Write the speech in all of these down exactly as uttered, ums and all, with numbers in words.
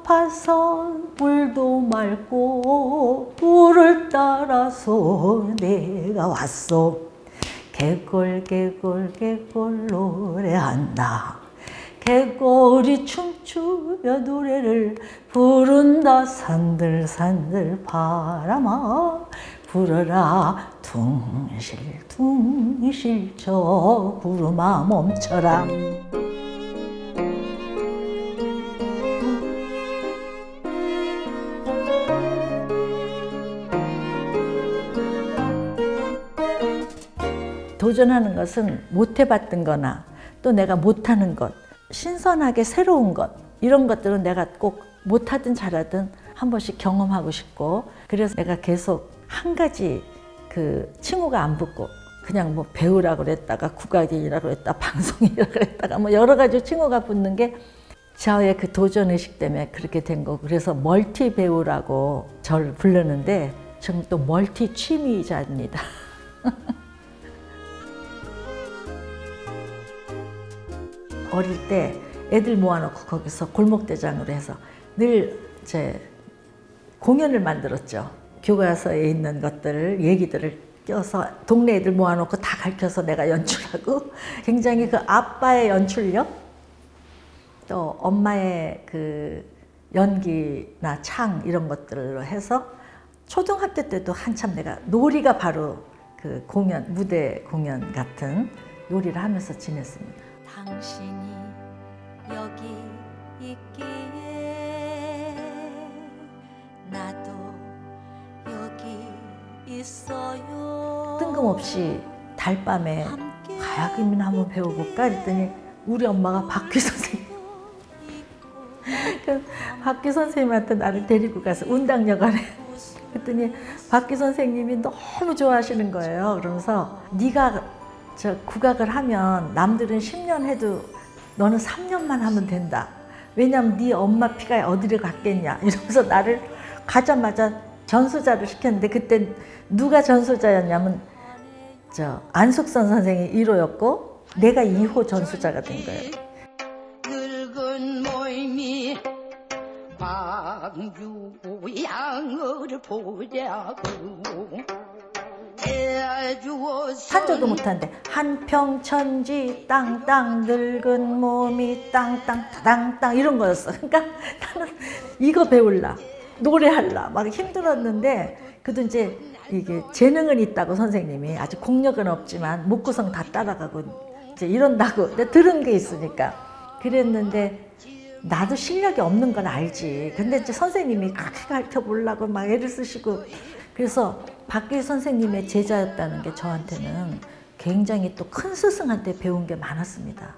아파서 물도 맑고 물을 따라서 내가 왔어. 개골 개골 개골 노래한다. 개골이 춤추며 노래를 부른다. 산들 산들 바람아 불어라. 둥실 둥실 저 구름아 멈춰라. 도전하는 것은 못 해봤던 거나 또 내가 못하는 것, 신선하게 새로운 것, 이런 것들은 내가 꼭 못하든 잘하든 한 번씩 경험하고 싶고, 그래서 내가 계속 한 가지 그 칭호가 안 붙고 그냥 뭐 배우라고 그랬다가 국악인이라고 그랬다, 방송인이라고 그랬다가 뭐 여러 가지 칭호가 붙는 게 저의 그 도전의식 때문에 그렇게 된 거고, 그래서 멀티 배우라고 저를 부르는데 저는 또 멀티 취미자입니다. 어릴 때 애들 모아놓고 거기서 골목대장으로 해서 늘 이제 공연을 만들었죠. 교과서에 있는 것들을, 얘기들을 껴서 동네 애들 모아놓고 다 가르쳐서 내가 연출하고, 굉장히 그 아빠의 연출력, 또 엄마의 그 연기나 창 이런 것들로 해서 초등학교 때도 한참 내가 놀이가 바로 그 공연, 무대 공연 같은 놀이를 하면서 지냈습니다. 당신이 여기 있기에 나도 여기 있어요. 뜬금없이 달밤에 가야금이나 한번 배워볼까 했더니 우리 엄마가 박귀 선생님, 그 박귀 선생님한테 나를 데리고 가서 운당역 안에 그랬더니 박귀 선생님이 너무 좋아하시는 거예요. 그러면서 네가 저 국악을 하면 남들은 십 년 해도 너는 삼 년만 하면 된다. 왜냐면 네 엄마 피가 어디를 갔겠냐. 이러면서 나를 가자마자 전수자를 시켰는데, 그때 누가 전수자였냐면 저 안숙선 선생이 일 호였고 내가 이 호 전수자가 된 거예요. 늙은 모임이 광주 양을 보자고 한조도 못하는데 한평천지 땅땅 늙은 몸이 땅땅 타당땅 이런 거였어. 그러니까 나는 이거 배울라, 노래할라 막 힘들었는데, 그래도 이제 이게 재능은 있다고 선생님이, 아직 공력은 없지만 목구성 다 따라가고 이제 이런다고 들은 게 있으니까 그랬는데, 나도 실력이 없는 건 알지. 근데 이제 선생님이 그렇게 가르쳐 보려고 막 애를 쓰시고, 그래서 박귀 선생님의 제자였다는 게 저한테는 굉장히 또 큰 스승한테 배운 게 많았습니다.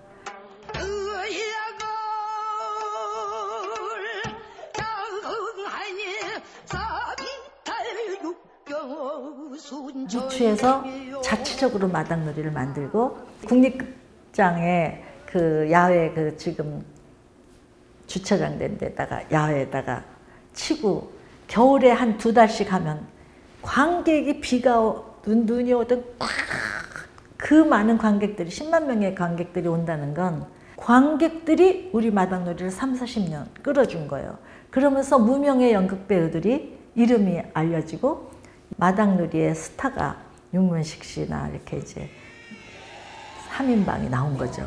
유추에서 자체적으로 마당놀이를 만들고, 국립극장에 그 야외 그 지금 주차장 된 데다가 야외에다가 치고, 겨울에 한 두 달씩 하면 관객이 비가 오, 눈, 눈이 오든 그 많은 관객들이, 십만 명의 관객들이 온다는 건 관객들이 우리 마당놀이를 삼사십 년 끌어준 거예요. 그러면서 무명의 연극 배우들이 이름이 알려지고 마당놀이의 스타가 윤문식 씨나 이렇게 이제 삼 인방이 나온 거죠.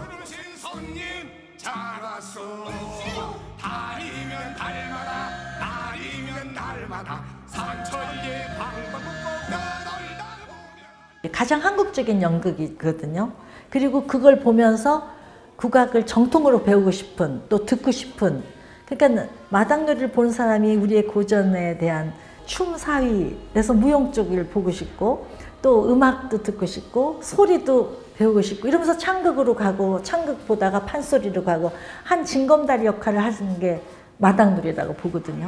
가장 한국적인 연극이거든요. 그리고 그걸 보면서 국악을 정통으로 배우고 싶은, 또 듣고 싶은, 그러니까 마당놀이를 보는 사람이 우리의 고전에 대한 춤 사위에서 무용 쪽을 보고 싶고, 또 음악도 듣고 싶고 소리도 배우고 싶고, 이러면서 창극으로 가고, 창극 보다가 판소리로 가고, 한 징검다리 역할을 하는 게 마당놀이라고 보거든요.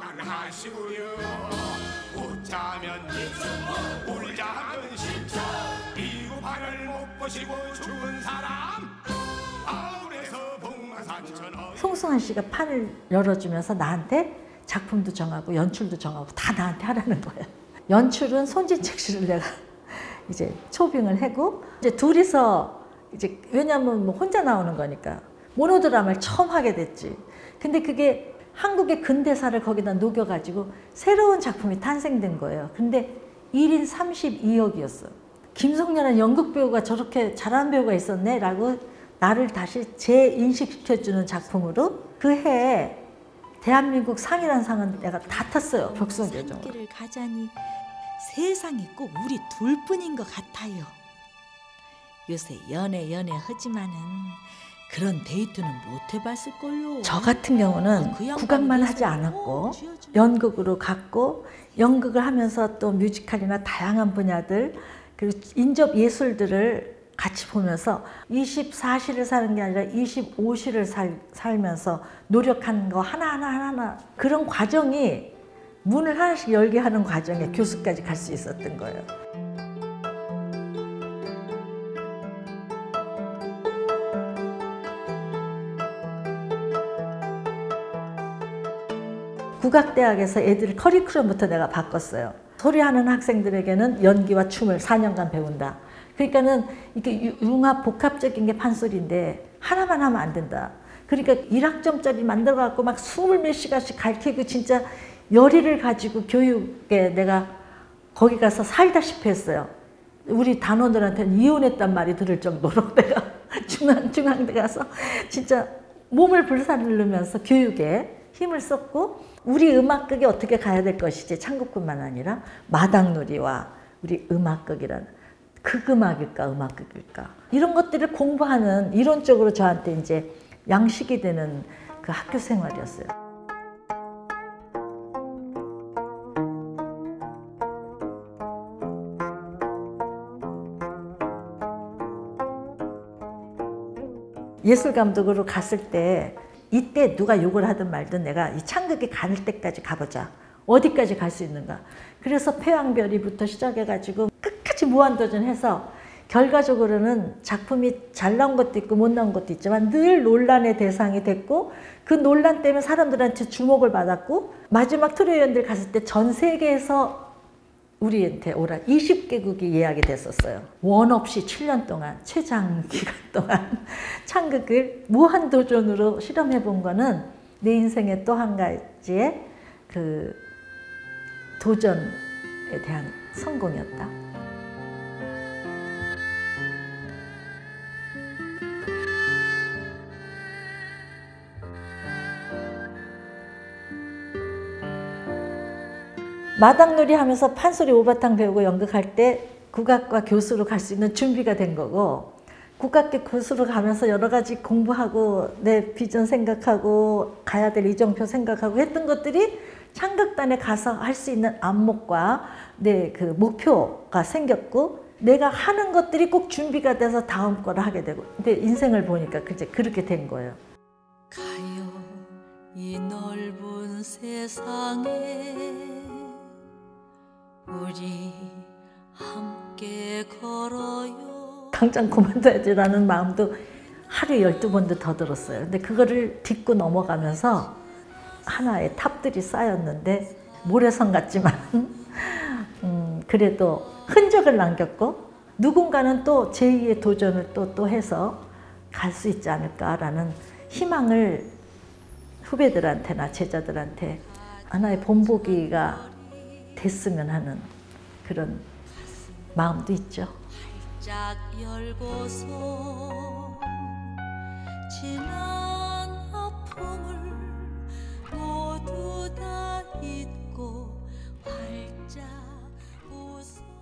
송승환 씨가 판을 열어주면서 나한테 작품도 정하고 연출도 정하고 다 나한테 하라는 거예요. 연출은 손진책 씨를 내가 이제 초빙을 하고, 이제 둘이서 이제, 왜냐면 뭐 혼자 나오는 거니까 모노드라마를 처음 하게 됐지. 근데 그게 한국의 근대사를 거기다 녹여가지고 새로운 작품이 탄생된 거예요. 근데 일 인 삼십이억이었어. 김성렬은 연극 배우가 저렇게 잘하는 배우가 있었네 라고 나를 다시 재인식시켜주는 작품으로 그 해에 대한민국 상이라는 상은 내가 다 탔어요. 벽성교정으로. 산길을 가자니 세상에 꼭 우리 둘뿐인 것 같아요. 요새 연애 연애 하지만은 그런 데이트는 못 해봤을걸요. 저 같은 경우는 그 양반이 국악만 하지 예술을 않았고 꼭 지어주네. 연극으로 갔고 연극을 하면서 또 뮤지컬이나 다양한 분야들 그리고 인접 예술들을 같이 보면서 이십사 시를 사는 게 아니라 이십오 시를 살, 살면서 노력하는 거 하나하나 하나하나 그런 과정이 문을 하나씩 열게 하는 과정에 교수까지 갈 수 있었던 거예요. 국악대학에서 애들 커리큘럼부터 내가 바꿨어요. 소리하는 학생들에게는 연기와 춤을 사 년간 배운다. 그러니까는 이게 융합 복합적인 게 판소리인데 하나만 하면 안 된다. 그러니까 일 학점짜리 만들어 갖고 막 스물 몇 시간씩 가르치고 진짜 열의를 가지고 교육에 내가 거기 가서 살다시피 했어요. 우리 단원들한테는 이혼했단 말이 들을 정도로 내가 중앙, 중앙대 가서 진짜 몸을 불살르면서 교육에 힘을 썼고 우리 음악극이 어떻게 가야 될 것이지 창극뿐만 아니라 마당놀이와 우리 음악극이라는 극음악일까 음악극일까 이런 것들을 공부하는 이론적으로 저한테 이제 양식이 되는 그 학교 생활이었어요. 예술감독으로 갔을 때 이때 누가 욕을 하든 말든 내가 이 창극이 가는 때까지 가보자. 어디까지 갈 수 있는가. 그래서 패왕별이부터 시작해가지고 끝까지 무한도전해서 결과적으로는 작품이 잘 나온 것도 있고 못 나온 것도 있지만 늘 논란의 대상이 됐고 그 논란 때문에 사람들한테 주목을 받았고 마지막 트로이언들 갔을 때 전 세계에서 우리한테 오라 이십 개국이 예약이 됐었어요. 원 없이 칠 년 동안 최장 기간 동안 창극을 무한도전으로 실험해 본 거는 내 인생의 또 한 가지의 그 도전에 대한 성공이었다. 마당놀이 하면서 판소리 오바탕 배우고 연극할 때 국악과 교수로 갈 수 있는 준비가 된 거고 국악계 교수로 가면서 여러 가지 공부하고 내 비전 생각하고 가야 될 이정표 생각하고 했던 것들이 창극단에 가서 할 수 있는 안목과 내 그 목표가 생겼고 내가 하는 것들이 꼭 준비가 돼서 다음 거를 하게 되고 근데 인생을 보니까 이제 그렇게 된 거예요. 가요 이 넓은 세상에 우리 함께 걸어요. 당장 그만둬야지라는 마음도 하루에 열두 번도 더 들었어요. 근데 그거를 딛고 넘어가면서 하나의 탑들이 쌓였는데 모래성 같지만 음, 그래도 흔적을 남겼고 누군가는 또 제이의 도전을 또, 또 해서 갈 수 있지 않을까라는 희망을 후배들한테나 제자들한테 하나의 본보기가 됐으면 하는 그런 마음도 있죠. 짝 열고서 지난 아픔을 모두 다 잊고 활짝 웃어